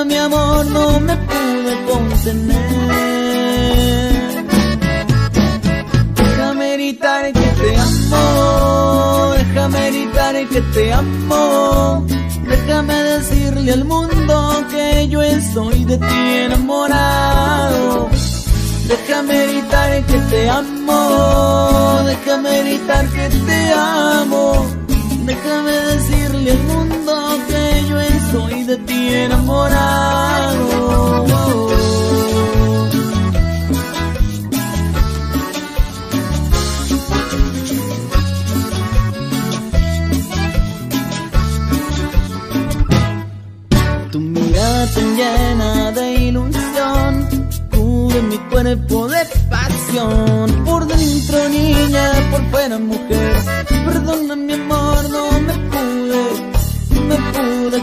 Perdona mi amor, no me pude contener. Déjame gritar que te amo, déjame gritar que te amo. Déjame decirle al mundo que yo estoy de ti enamorado. Déjame gritar que te amo, déjame gritar que te amo. Déjame decirle al mundo que yo estoy de ti enamorado. Tu mirada tan llena de ilusión cubre mi cuerpo de pasión. Por dentro niña, por fuera mujer. Perdona mi amor, no me pude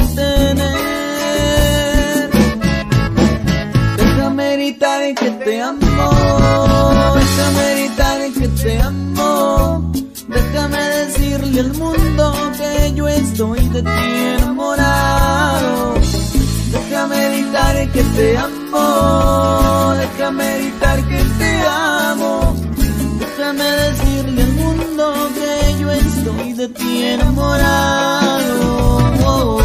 contener. Déjame gritar que te amo, déjame gritar que te amo. Déjame decirle al mundo que yo estoy de ti enamorado. Déjame gritar que te amo, déjame gritar que te amo. Déjame decirle al mundo que yo estoy de ti enamorado.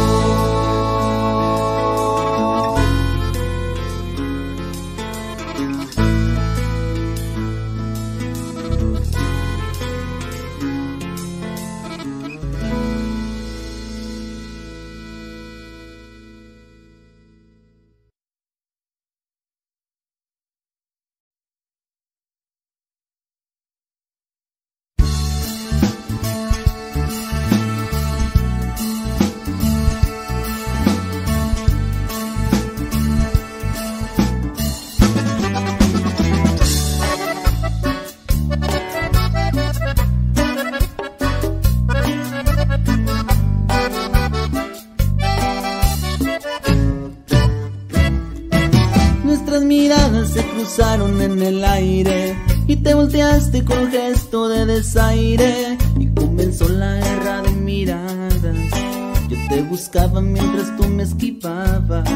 Nuestras miradas se cruzaron en el aire y te volteaste con gesto de desaire y comenzó la guerra de miradas. Yo te buscaba mientras tú me esquivabas.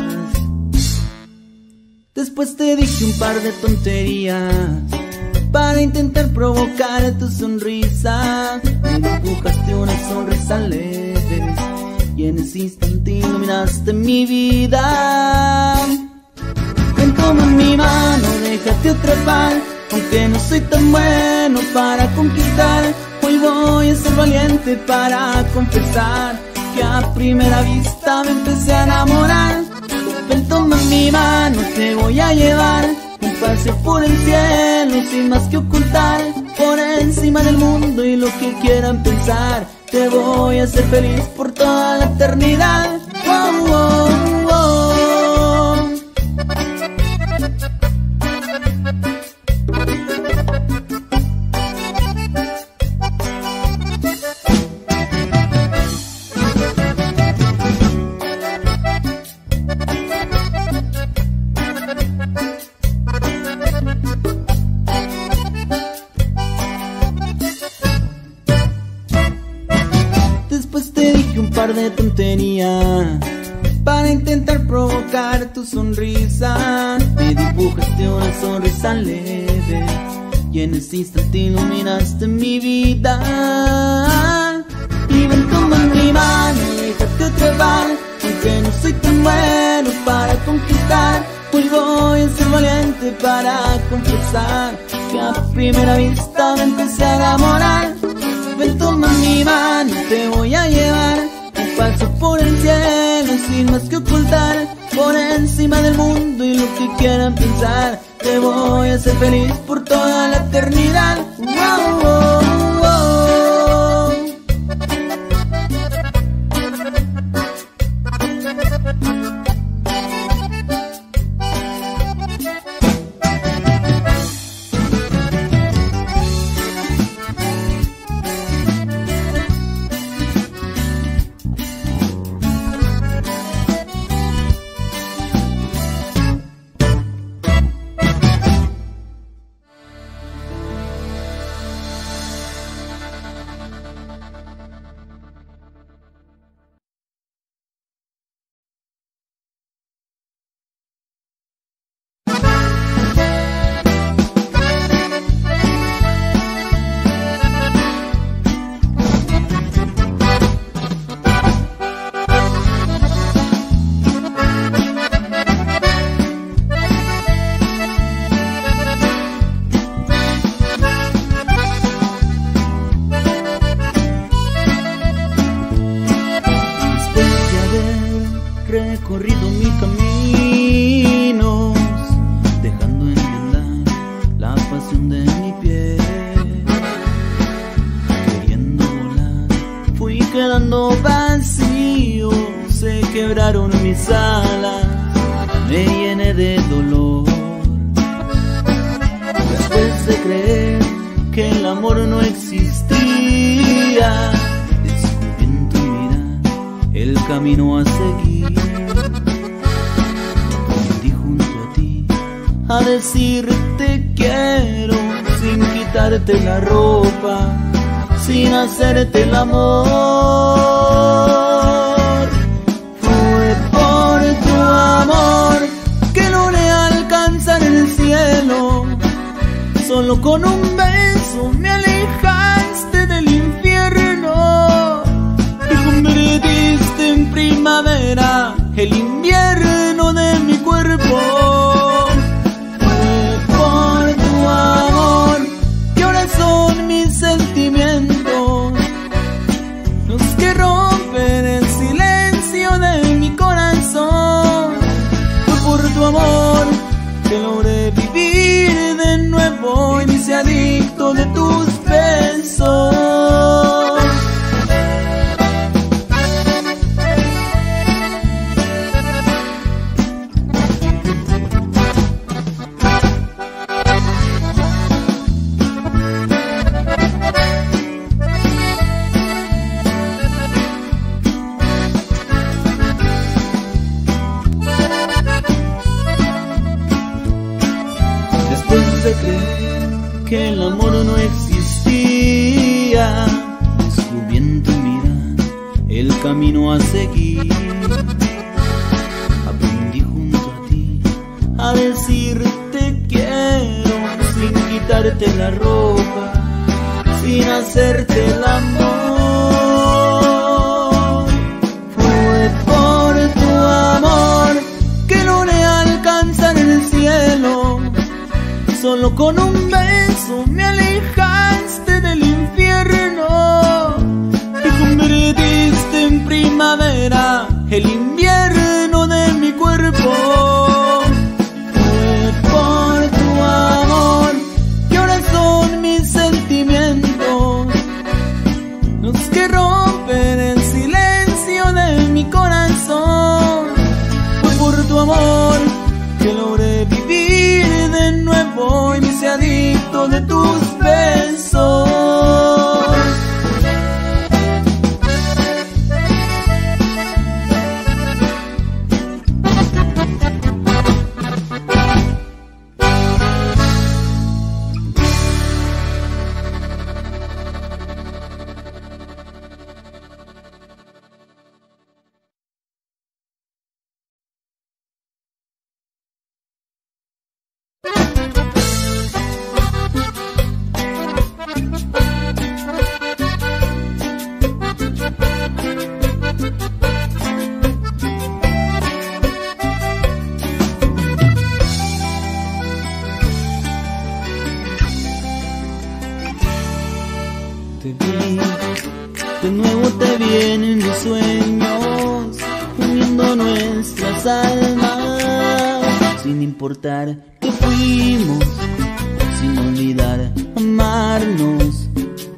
Después te dije un par de tonterías para intentar provocar tu sonrisa. Me dibujaste una sonrisa leve y en ese instante iluminaste mi vida. Ven, toma mi mano, déjate atrapar. Aunque no soy tan bueno para conquistar, hoy voy a ser valiente para confesar que a primera vista me empecé a enamorar. Ven, toma mi mano, te voy a llevar un paseo por el cielo sin más que ocultar. Por encima del mundo y lo que quieran pensar, te voy a hacer feliz por toda la eternidad. Oh, oh, oh. Después te dije un par de tonterías para intentar provocar tu sonrisa. Me dibujaste una sonrisa leve y en ese instante iluminaste mi vida. Y ven, toma mi mano, déjate atrapar. Aunque no soy tan bueno para conquistar, hoy voy a ser valiente para confesar que a primera vista me empecé a enamorar. Ven, toma mi mano, te voy a llevar un paso por el cielo sin más que ocultar. Por encima del mundo y lo que quieran pensar, te voy a hacer feliz por toda la eternidad. Oh, oh, oh. recorrido mil caminos, dejando en mi andar la pasión de mi piel. Queriendo volar, fui quedando vacío, se quebraron mis alas, me llené de dolor. Después de creer que el amor no existía, descubrí en tu mirada el camino a seguir. Aprendí junto a ti a decirte quiero, sin quitarte la ropa, sin hacerte el amor. Fue por tu amor que logré alcanzar el cielo. Solo con un beso me alejaste del infierno y convertiste en primavera el invierno de mi cuerpo. Fue por tu amor que ahora son mis sentimientos los que rompen el silencio de mi corazón. Fue por tu amor que logré vivir de nuevo y me hice adicto de tus besos. Después de creer que el amor no existía, descubrí en tu mirada el camino a seguir. Aprendí junto a ti a decirte quiero, sin quitarte la ropa, sin hacerte el amor. Fue por tu amor que logré alcanzar el cielo. Solo con un beso me alejaste del infierno y convertiste en primavera el invierno de mi cuerpo. Fue por tu amor que ahora son mis sentimientos los que rompen el silencio de mi corazón. Fue por tu amor que logré vivir de nuevo y me hice adicto de tus besos. Te vi, de nuevo te vi en mis sueños, uniendo nuestras almas, sin importar que fuimos, sin olvidar amarnos.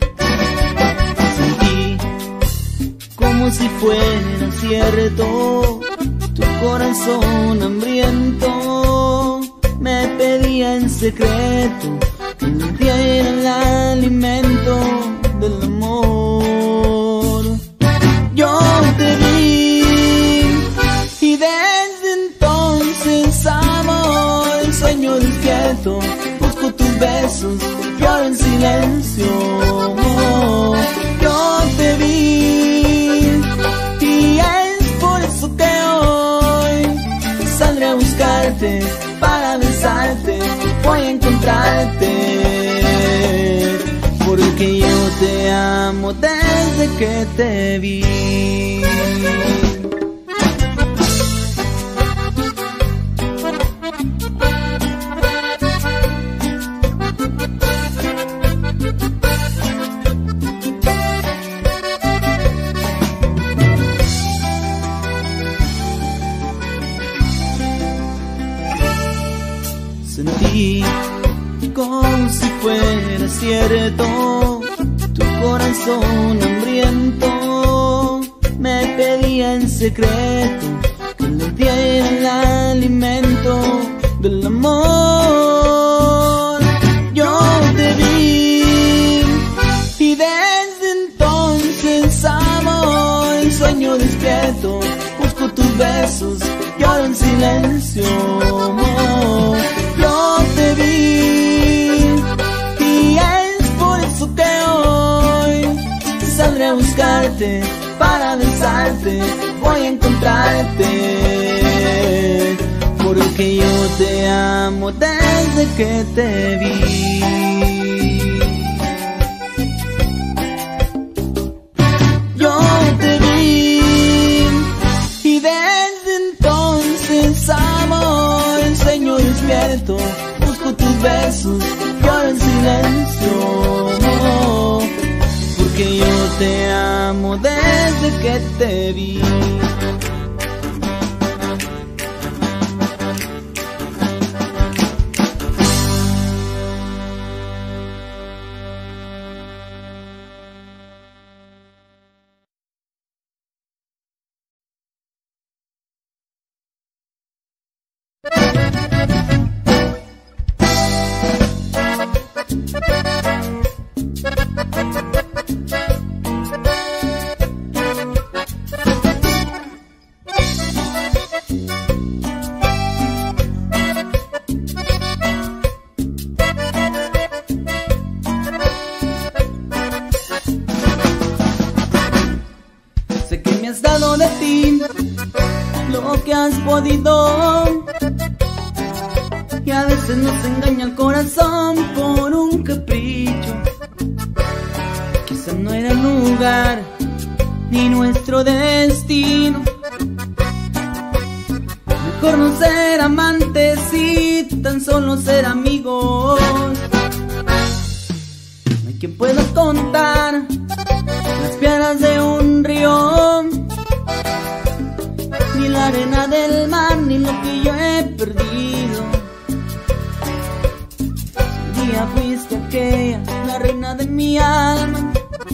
Sentí como si fuera cierto, tu corazón hambriento me pedía en secreto que le diera el alimento del amor. Yo te vi y desde entonces, amor, sueño despierto, busco tus besos, lloro en silencio. Yo te vi y es por eso que hoy saldré a buscarte para besarte, voy a encontrarte. Porque yo te amo desde que te vi. como si fuera cierto. Tu corazón hambriento me pedía en secreto que le diera el alimento del amor. Yo te vi y desde entonces amo y sueño despierto. Busco tus besos, lloro en silencio. Yo te vi y es por eso que hoy saldré a buscarte para besarte. Voy a encontrarte porque yo te amo desde que te vi. Yo te vi y desde entonces amo el sueño despierto. Busco tus besos, lloro en silencio, porque yo te amo desde que te vi. Sé que me has dado de ti lo que has podido, y a veces nos engaña el corazón por un capricho. Quizá no era el lugar ni nuestro destino. Mejor no ser amantes y tan solo ser amigos. No hay quien pueda contar las piedras de un río, ni la arena del mar, ni lo que yo he perdido. Si un día fuiste aquella, la reina de mi alma,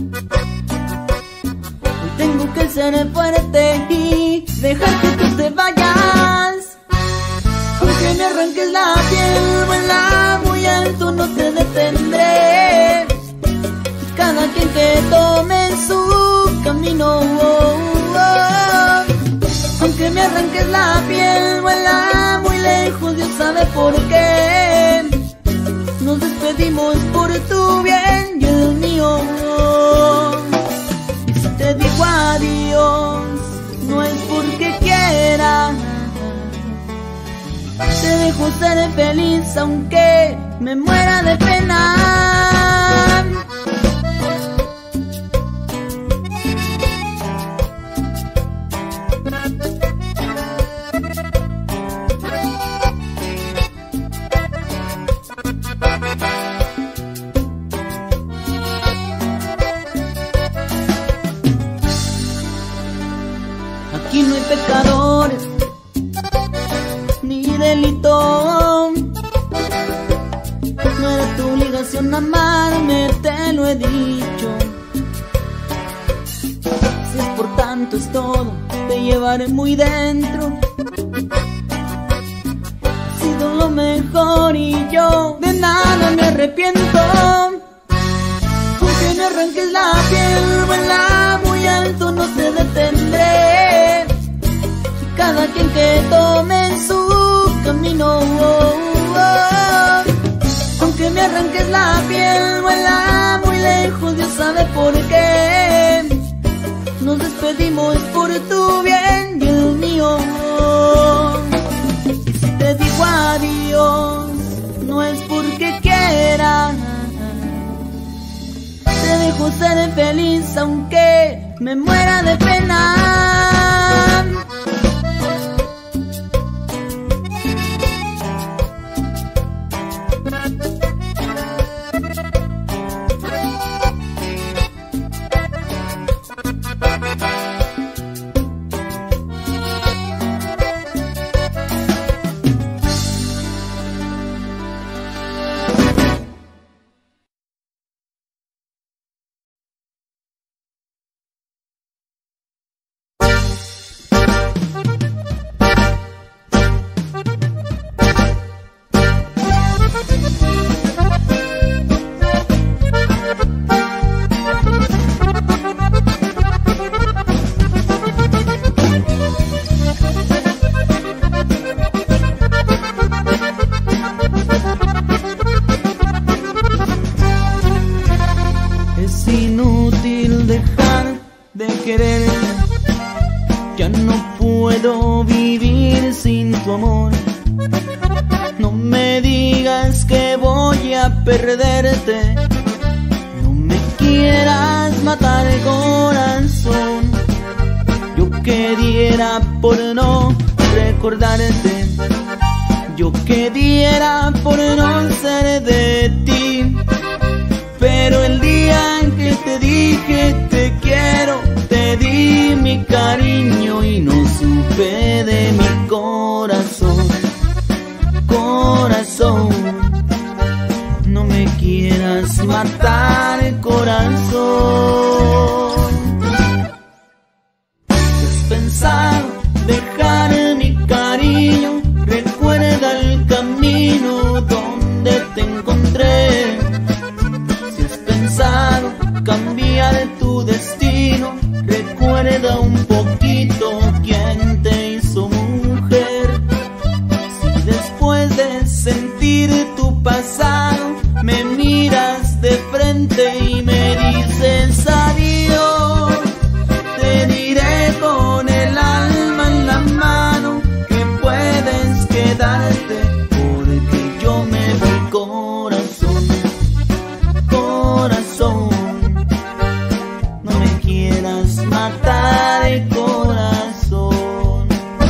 hoy tengo que ser fuerte y dejar que tú te vayas. Aunque me arranques la piel, vuela muy alto, no te detendré. Cada quien que tome su camino, aunque me arranques la piel, vuela muy lejos, Dios sabe por qué. Nos despedimos por tu bien y el mío. Y si te digo adiós, no es porque quiera. Te dejo ser feliz aunque me muera de pena. Aquí no hay pecadores ni delito. No era tu obligación amarme, te lo he dicho. Si es por tanto es todo, te llevaré muy dentro. Ha sido lo mejor y yo de nada me arrepiento. Aunque me arranques la piel, vuela muy alto, no te detendré. Y cada quien que tome su camino, aunque me arranques la piel, vuela muy lejos, Dios sabe por qué. Nos despedimos por tu bien y el mío. Y si te digo adiós, no es porque quiera. Te dejo ser feliz aunque me muera de pena. Ya no puedo vivir sin tu amor. No me digas que voy a perderte. No me quieras matar, corazón. Yo que diera por no recordarte. Yo que diera por no ser de ti. Pero el día en que te dije te quiero, te di mi cariño y no supe de mi corazón. Corazón, no me quieras matar, corazón. ¿Has pensado dejar mi cariño? Recuerda el camino donde te encontré. Si has pensado cambiar tu destino, recuerda un poquito quién te hizo mujer. Si después de sentir tu pasado me miras de frente y me dices adiós, te diré con el alma en la mano que puedes quedarte, porque yo me voy, corazón. Corazón, no me quieras matar, corazón.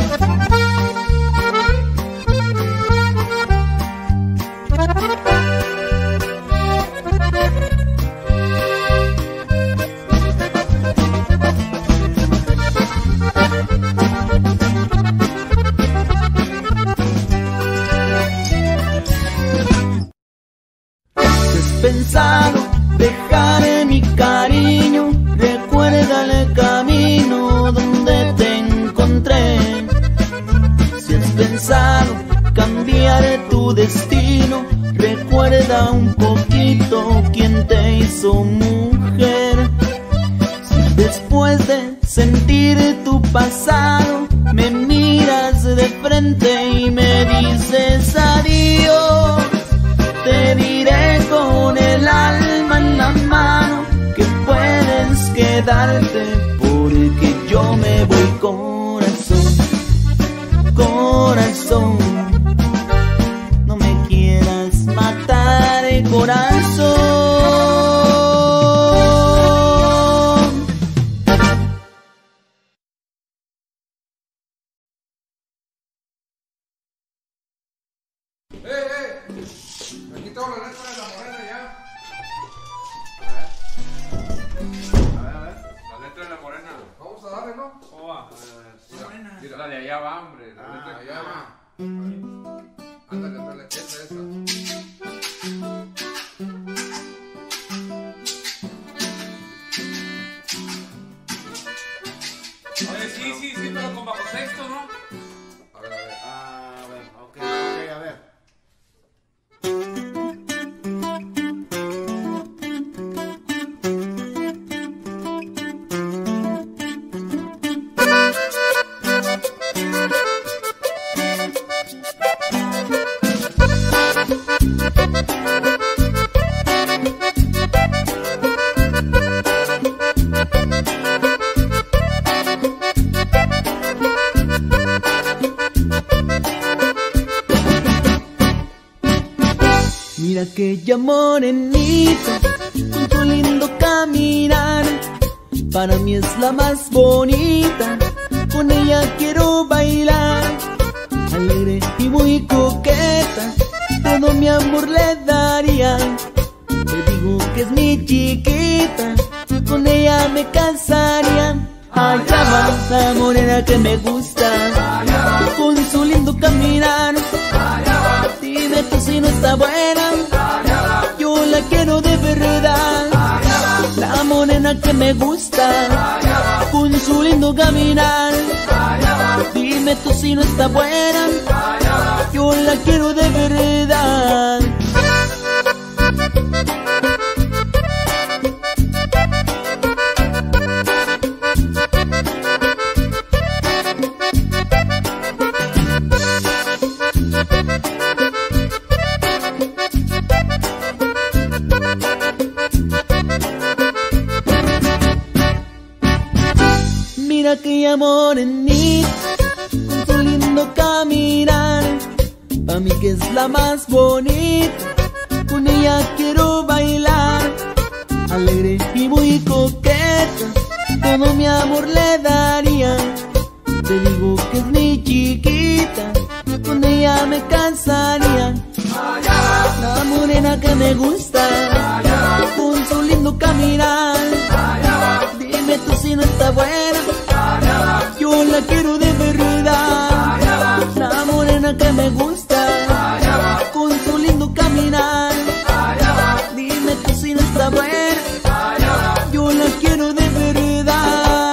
¿Has pensado dejar mi cariño? Recuerda el camino donde te encontré. Si has pensado cambiar tu destino, recuerda un poquito quién te hizo mujer. Si después de sentir tu pasado me miras de frente y me dices adiós, te diré con el alma en la mano que puedes quedarte, porque yo me voy, corazón. Corazón, no me quieras matar, corazón. Aquí tengo la letra de La Morena ya. A ver. La letra de La Morena. Vamos a darle, ¿no? ¿Cómo va? Mira, la de allá va, hombre. La letra de allá va. Ándale, esa. Oye, sí, pero con bajo texto, ¿no? A ver. Ok, a ver. Mira aquella morenita con su lindo caminar, para mí es la más bonita, con ella quiero bailar. Alegre y muy coqueta, todo mi amor le daría. Le digo que es mi chiquita, con ella me casaría. Allá va la morena que me gusta, con su lindo caminar. Dime tú si no está buena, yo la quiero de verdad. La morena que me gusta, con su lindo caminar. Dime tú si no está buena, yo la quiero de verdad. Mira aquella morenita con su lindo caminar. Pa' mí que es la más bonita, con ella quiero bailar. Alegre y muy coqueta, todo mi amor le daría. Te digo que es mi chiquita, con ella me casaría. La morena que me gusta, con su lindo caminar. Dime tú si no está buena, yo la quiero de verdad. La morena que me gusta, con su lindo caminar. Dime tú si no está buena, yo la quiero de verdad.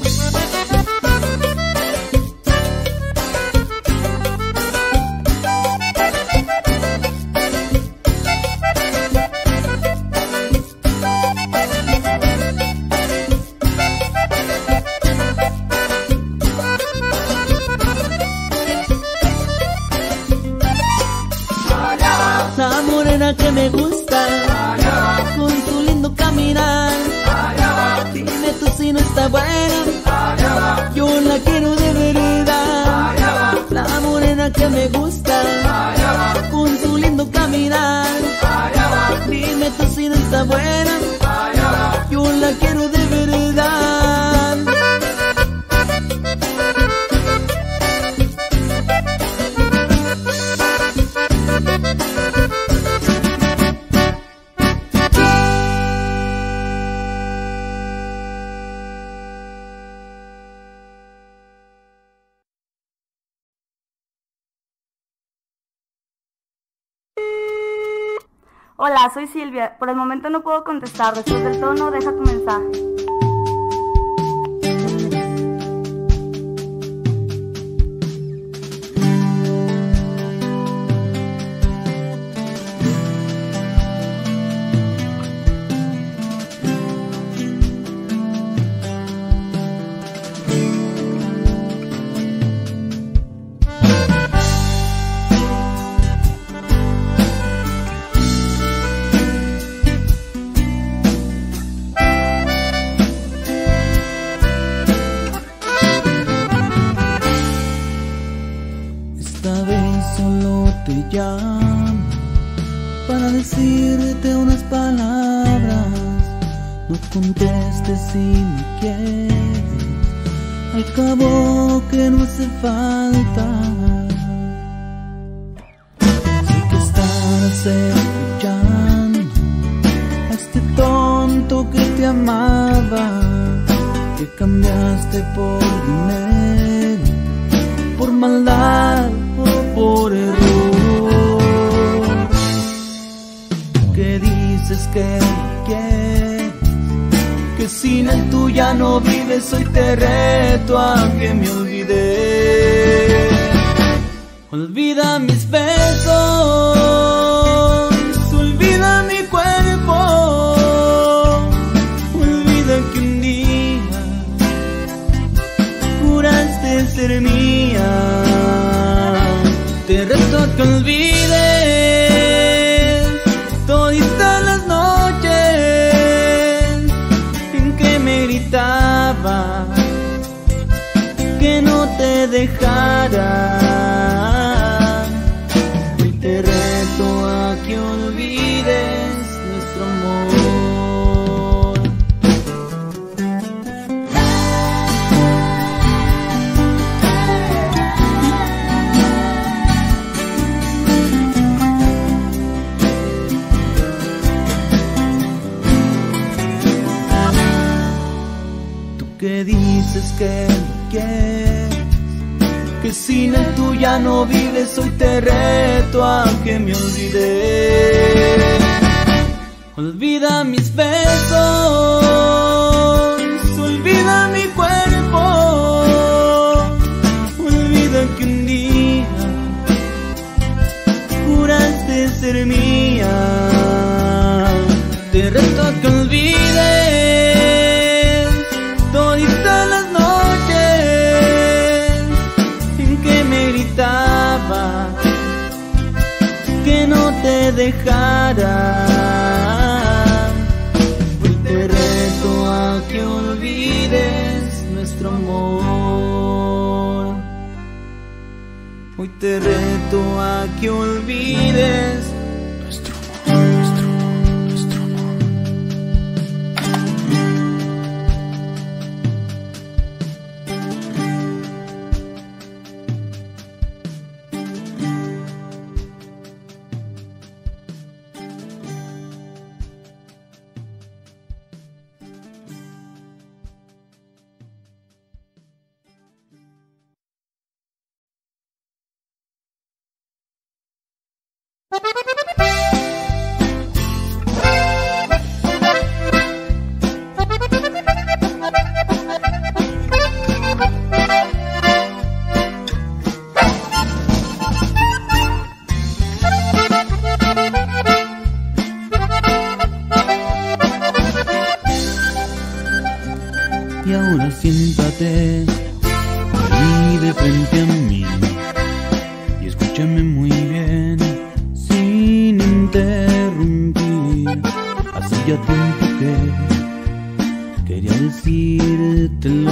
La morena que me gusta, con su lindo caminar. Dime tú si no está buena, yo la quiero de verdad. La morena que me gusta, con su lindo caminar. Dime tú si no está buena, yo la quiero de verdad. Hola, soy Silvia. Por el momento no puedo contestar. Después del tono, deja tu mensaje. Para decirte unas palabras, no contestes si me quieres, al cabo que no hace falta. Sé que estarás escuchando a este tonto que te amaba, que cambiaste por dinero, por maldad o por error. Que dices que me quieres, que sin él tú ya no vives. Hoy te reto a que me olvides. Olvida mis besos, olvida mi cuerpo, olvida que un día juraste ser mía. Te reto a que olvides toditas las noches en que me gritaba que no te dejara. Hoy te reto a que olvides nuestro amor. Que dices que me quieres, que sin él tú ya no vives. Hoy te reto a que me olvides. Olvida mis besos, olvida mi cuerpo, olvida que un día juraste ser mía. Te reto a que olvides toditas las noches en que me gritaba que no te dejara. Hoy te reto a que olvides nuestro amor. Hoy te reto a que olvides nuestro amor. Y ahora siéntate ahí de frente a mí y escúchame muy bien sin interrumpir. Hace ya tiempo que quería decírtelo.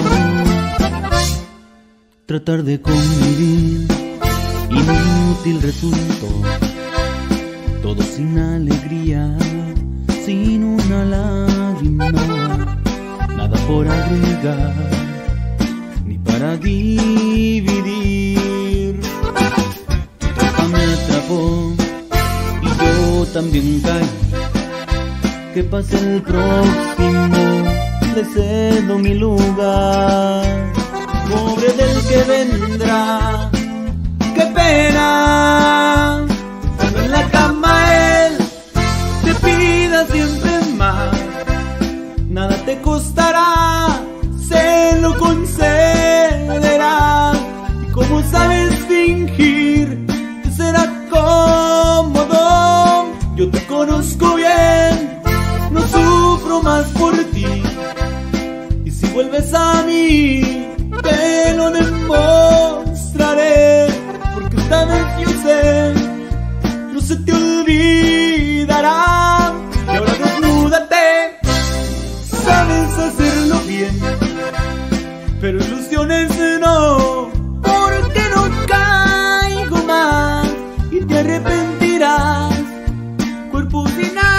Tratar de convivir inútil resultó, todo sin alegría, sin una lágrima. Nada por agregar, ni para dividir. Tu tropa me atrapó y yo también caí. Que pase el próximo, le cedo mi lugar. Pobre del que vendrá, qué pena. Cuando en la cama él te pida siempre más, nada te costará, se lo concederá. Y como sabes fingir, te será cómodo. Yo te conozco bien, no sufro más por ti. Y si vuelves a mí, te lo demostraré. Porque esta vez yo sé, no se te olvidará. Y ahora desnúdate, sabes hacerlo bien, pero ilusiones no, porque no caigo más y te arrepentirás, cuerpo sin alma.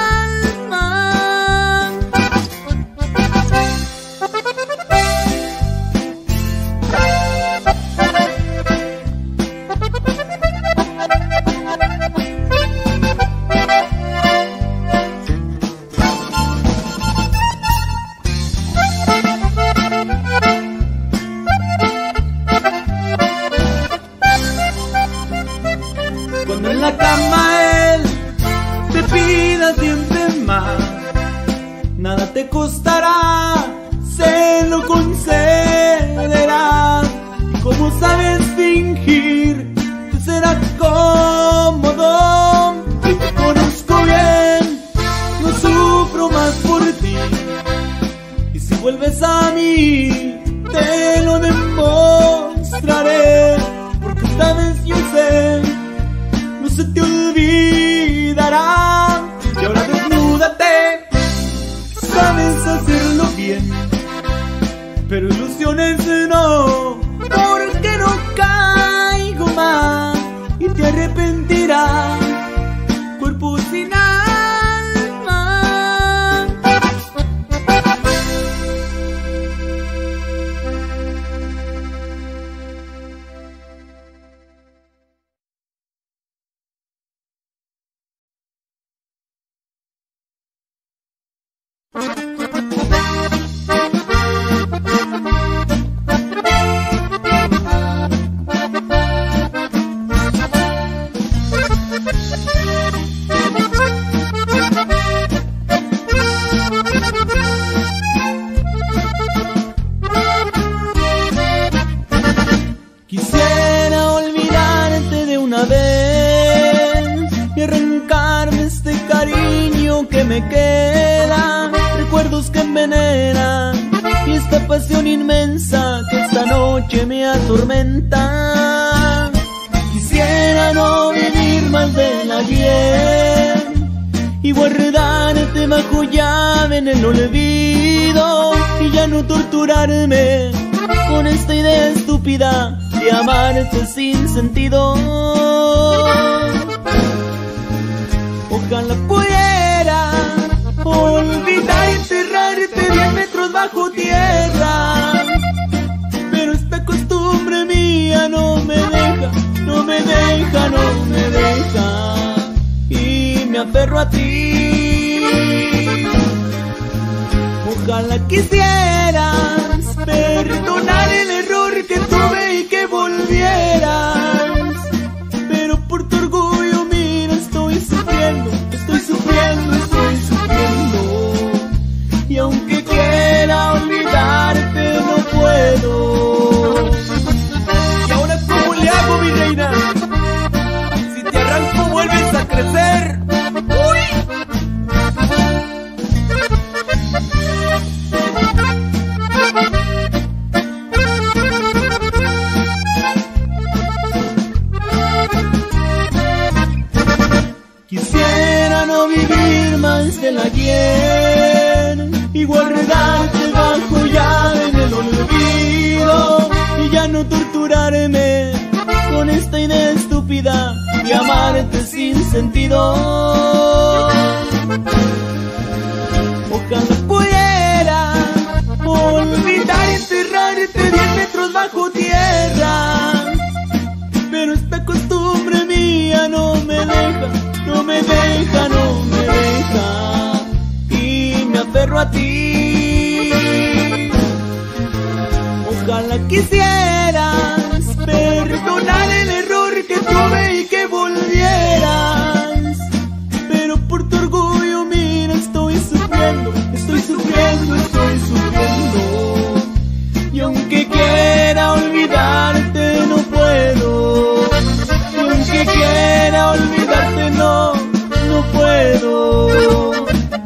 Cuando en la cama él te pida siempre más, nada te costará, se lo concederá. Y como sabes fingir, te será cómodo. Yo te conozco bien, no sufro más por ti. Y si vuelves a mí, te lo demostraré. Porque esta vez yo sé, no se te olvidará. Y ahora desnúdate, sabes hacerlo bien, pero ilusiones no, porque no caigo más y te arrepentirás, cuerpo sin alma. Quisiera olvidarte de una vez y arrancarme este cariño que me queda, recuerdos que envenenan y esta pasión inmensa que esta noche me atormenta. Quisiera no vivir más del ayer y guardarte bajo llave en el olvido y ya no torturarme con esta idea estúpida de amarte sin sentido. Ojalá pudiera olvidar y enterrarte 10 metros bajo tierra, pero esta costumbre mía no me deja, no me deja, no me deja, y me aferro a ti. Ojalá quisieras perdonar el error que tuve y que volvieras, pero por tu orgullo, mira, estoy sufriendo, estoy sufriendo, estoy sufriendo, y aunque quiera olvidarte no puedo. ¿Y ahora cómo le hago, mi reina? Si te arranco vuelves a crecer. Quisiera no vivir más del ayer y guardarte bajo llave en el olvido, y ya no torturarme con esta idea estúpida de amarte sin sentido. Ojalá pudiera olvidar y enterrarte 10 metros bajo tierra, pero esta costumbre mía no me deja, no me deja, no me deja, y me aferro a ti. Ojalá quisieras perdonar el error que tuve y que volvieras, pero por tu orgullo, mira, estoy sufriendo, estoy sufriendo, estoy sufriendo, y aunque quiera olvidarte no puedo, y aunque quiera olvidarte no puedo.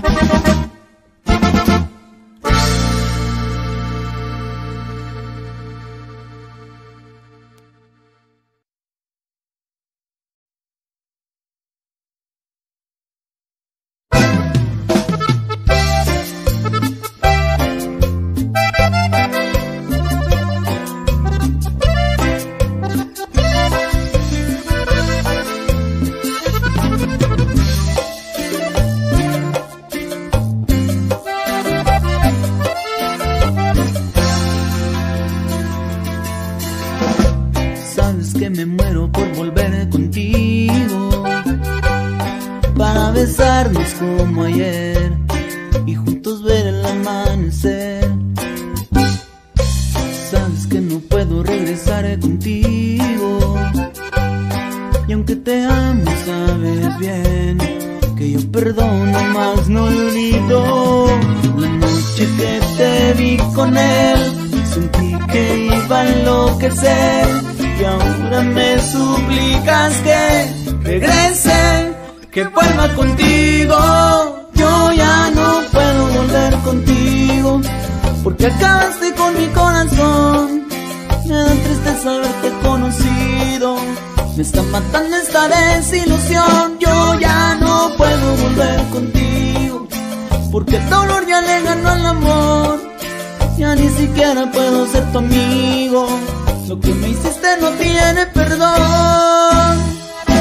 Sabes que me muero por volver contigo, para besarnos como ayer y juntos ver el amanecer. Sabes que no puedo regresar contigo, y aunque te amo sabes bien que yo perdono más no olvido. La noche que te vi con él sentí que iba a enloquecer, y ahora me suplicas que regrese, que vuelva contigo. Yo ya no puedo volver contigo, porque acabaste con mi corazón. Me da tristeza haberte conocido, me está matando esta desilusión. Yo ya no puedo volver contigo, porque el dolor ya le ganó al amor. Ya ni siquiera puedo ser tu amigo, lo que me hiciste no tiene perdón.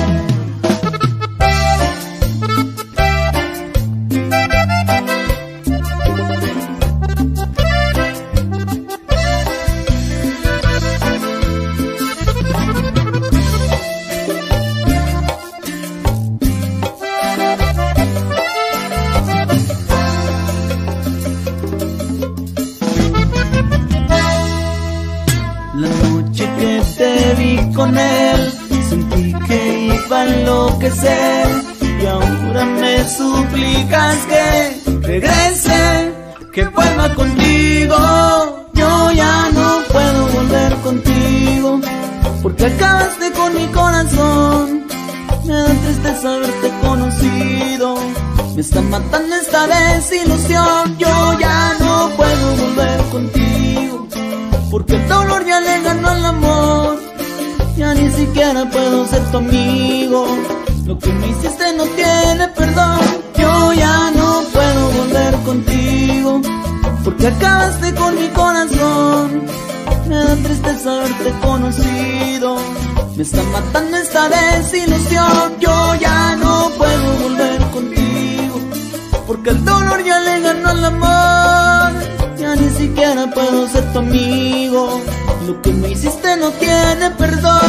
La noche que te vi con él sentí que iba a enloquecer, y ahora me suplicas que regrese, que vuelva contigo. Yo ya no puedo volver contigo, porque acabaste con mi corazón. Me da tristeza haberte conocido, me está matando esta desilusión. Yo ya no puedo volver contigo, porque el dolor ya le ganó al amor. Ya ni siquiera puedo ser tu amigo, lo que me hiciste no tiene perdón. Yo ya no puedo volver contigo, porque acabaste con mi corazón. Me da tristeza haberte conocido. Me está matando esta desilusión. Yo ya no puedo volver contigo, porque el dolor ya le ganó al amor. Ya ni siquiera puedo ser tu amigo. Lo que me hiciste no tiene perdón.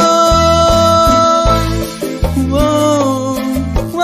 Oh, oh.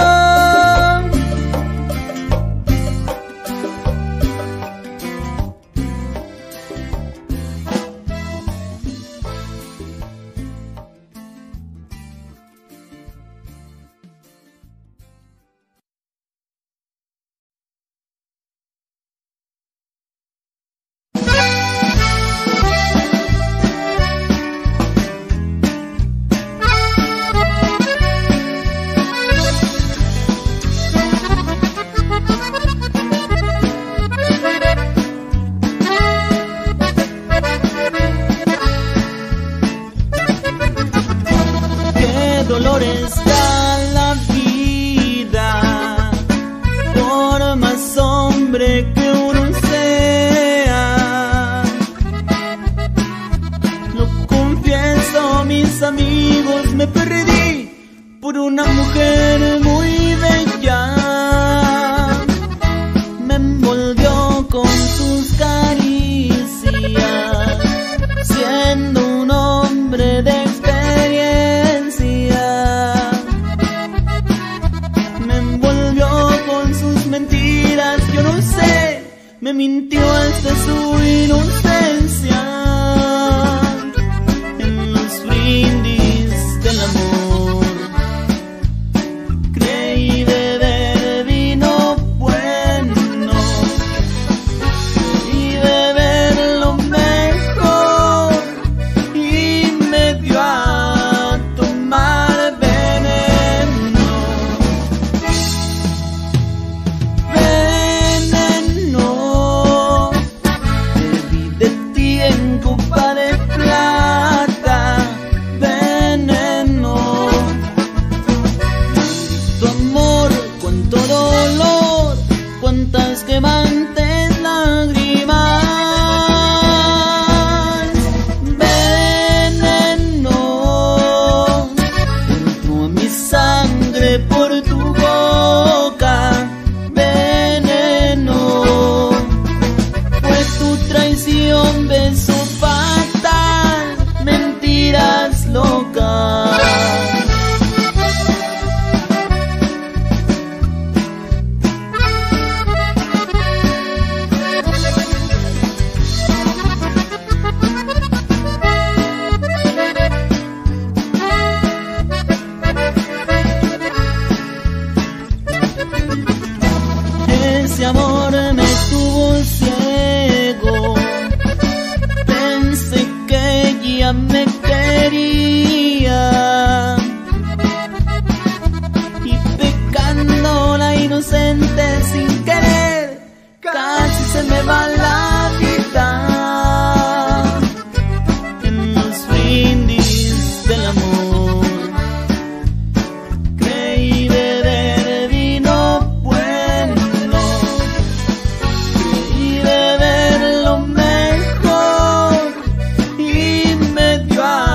Dolor está la vida, por más hombre que uno sea. Lo confieso, mis amigos, me perdí por una mujer muy bella. Me envolvió con sus caricias, siendo un hombre de yo no sé, me mintió hasta su inocencia en los brindis del amor. Creí beber vino bueno y beber lo mejor, y me dio a tomar veneno. Quemantes lágrimas, veneno, entró a mi sangre por tu boca. Veneno, fue tu traición, beso fatal, mentiras locas. Ese amor me tuvo ciego, pensé que ella me quería, y pecando la inocente sin querer, casi se me va la vida en los brindis del amor. Creí beber vino bueno y beber lo mejor, y me dio a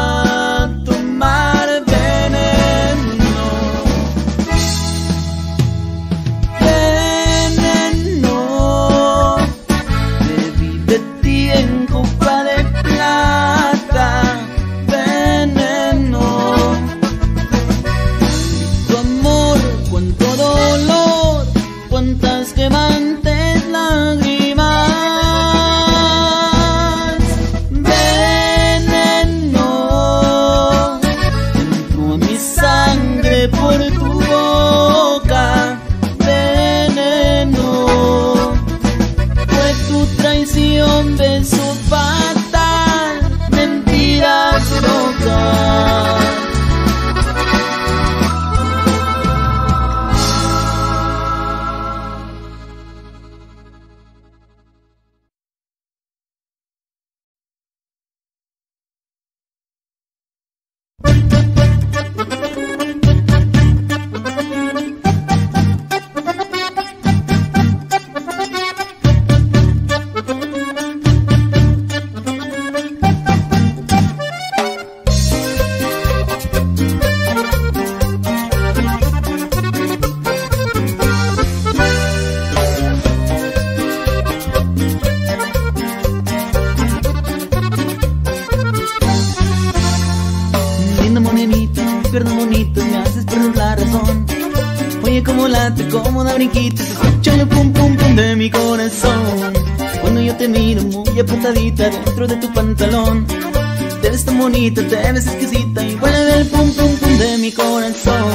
recuerdos bonitos, me haces perder la razón. Oye, como late, como da brinquitos, escucho el pum pum pum de mi corazón. Cuando yo te miro muy apretadita dentro de tu pantalón. Te ves tan bonita, te ves exquisita y vuelve el pum pum pum de mi corazón.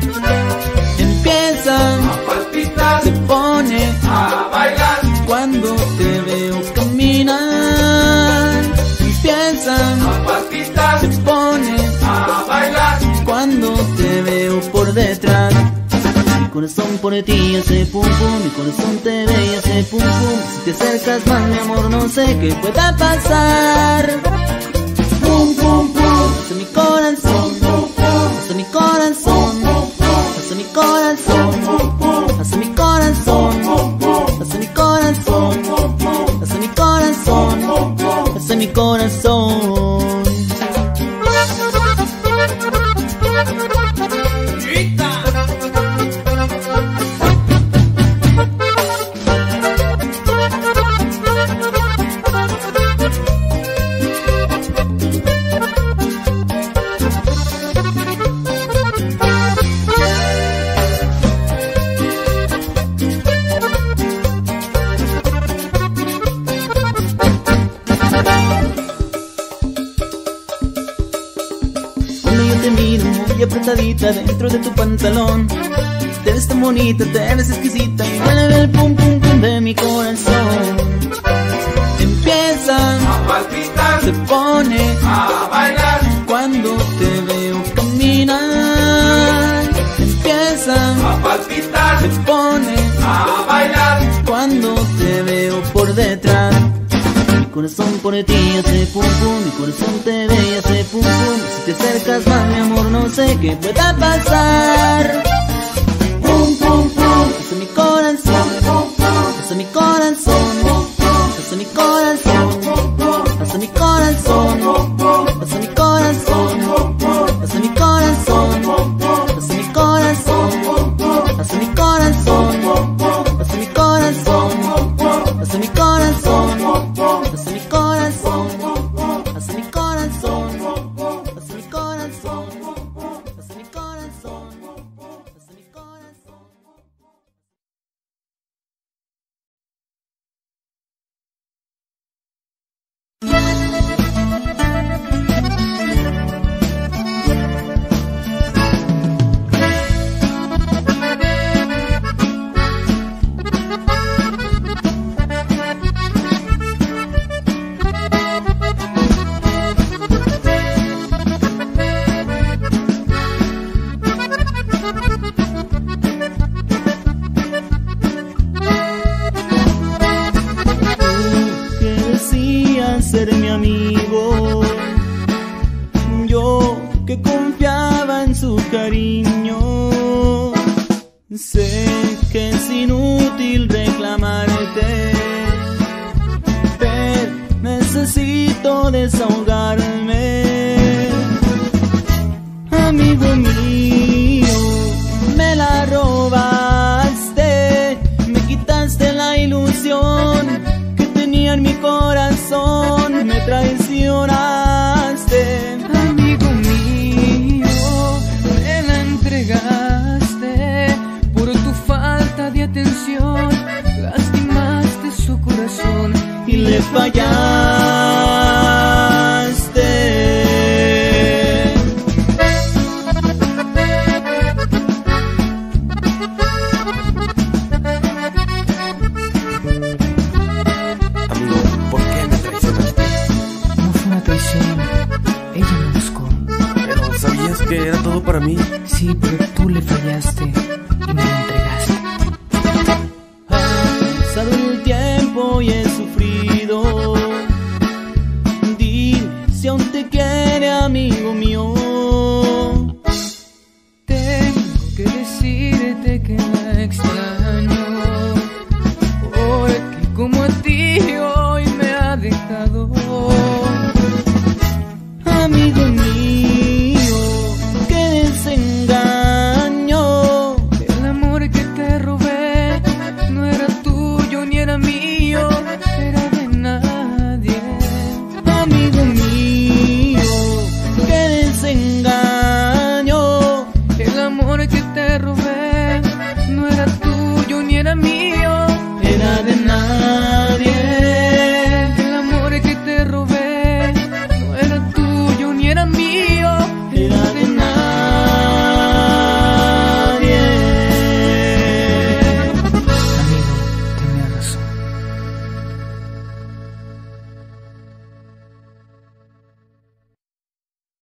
Empieza a palpitar, se pone a bailar cuando te veo caminar. Empieza a palpitar, se pone a bailar cuando te veo por detrás. Mi corazón por ti hace pum pum, mi corazón te ve y hace pum pum. Si te acercas más, mi amor, no sé qué pueda pasar. Pum pum pum, hace mi corazón, hace mi corazón, hace mi corazón, hace mi corazón, hace mi corazón, hace mi corazón, hace mi corazón. Apretadita dentro de tu pantalón. Te ves tan bonita, te ves exquisita y vuelve el pum pum pum de mi corazón. Empieza a palpitar, se pone a bailar cuando te veo caminar. Empieza a palpitar, se pone a bailar cuando te veo por detrás. Mi corazón por ti hace pum pum, mi corazón te ve y hace pum pum. Si te acercas más, mi amor, no sé qué pueda pasar. Pum pum pum, hace mi corazón, hace mi corazón, hace mi corazón, hace mi corazón, hace mi corazón, hace mi corazón, hace mi corazón, hace mi corazón, hace mi corazón, hace mi corazón. Hace mi corazón, hace mi corazón, hace mi corazón, hace mi corazón, hace mi corazón. Ser mi amigo, yo que confiaba en su cariño. Sé que es inútil reclamarte, pero necesito desahogarme. Amigo mío, me la robaste, me quitaste la ilusión que tenía en mi corazón, me traicionaste. Amigo mío, me la entregaste por tu falta de atención, lastimaste su corazón y le fallaste. Ella me buscó. Pero ¿sabías que era todo para mí? Sí, pero tú le fallaste y me lo entregaste. Ha pasado el tiempo y he sufrido. Dime si aún te quiere, amigo mío. Tengo que decirte que me extraño.